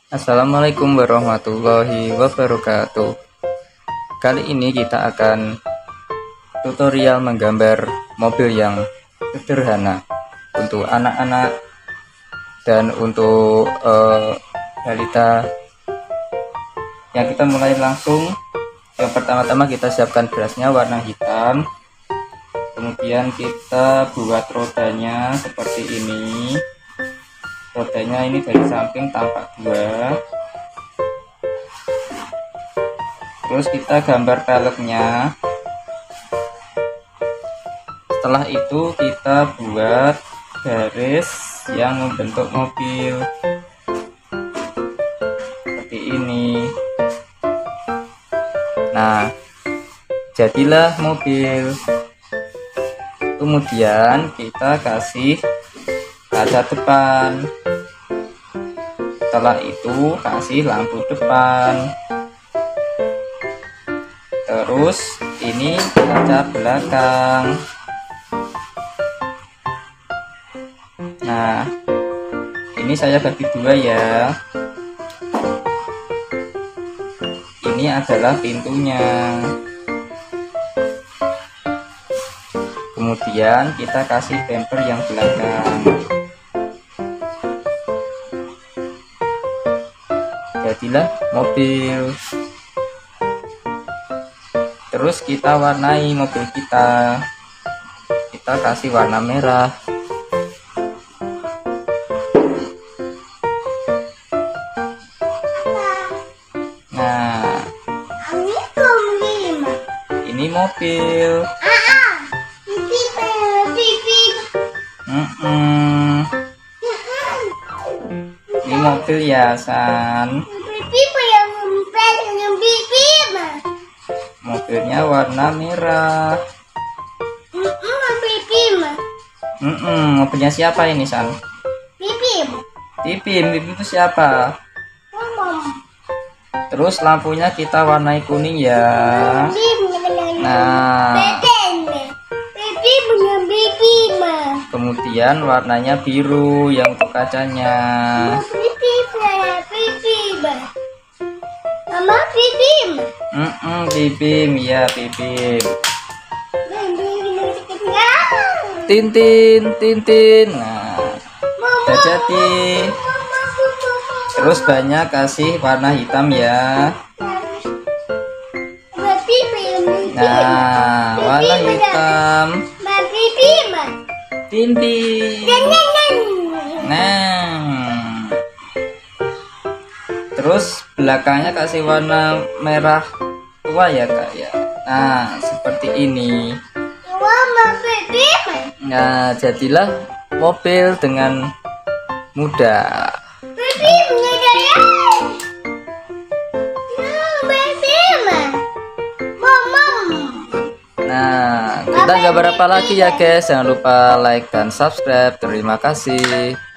Assalamualaikum warahmatullahi wabarakatuh. Kali ini kita akan tutorial menggambar mobil yang sederhana untuk anak-anak dan untuk balita. Yang kita mulai langsung. Yang pertama-tama kita siapkan berasnya warna hitam. Kemudian kita buat rodanya seperti ini. Rodanya ini dari samping tampak dua. Terus kita gambar peleknya. Setelah itu kita buat garis yang membentuk mobil seperti ini. Nah, jadilah mobil. Kemudian kita kasih kaca depan. Setelah itu kasih lampu depan. Terus ini kaca belakang. Nah, ini saya bagi dua ya. Ini adalah pintunya. Kemudian kita kasih bumper yang belakang. Jadilah mobil. Terus kita warnai mobil kita. Kita kasih warna merah. Nah, ini mobil. Ini mobil hiasan. Mobilnya warna merah. Mobilnya siapa ini, San? Pipim itu siapa? Terus lampunya kita warnai kuning ya. Nah, kemudian warnanya biru yang untuk kacanya. Pipim ya, Pipim. Tintin. Nah, udah jadi. Terus banyak kasih warna hitam ya. Nah, warna hitam. Tintin. Nah, terus belakangnya kasih warna merah tua ya kak ya. Nah, seperti ini. Nah, jadilah mobil dengan mudah. Nah, kita nggak berapa lagi ya guys. Jangan lupa like dan subscribe. Terima kasih.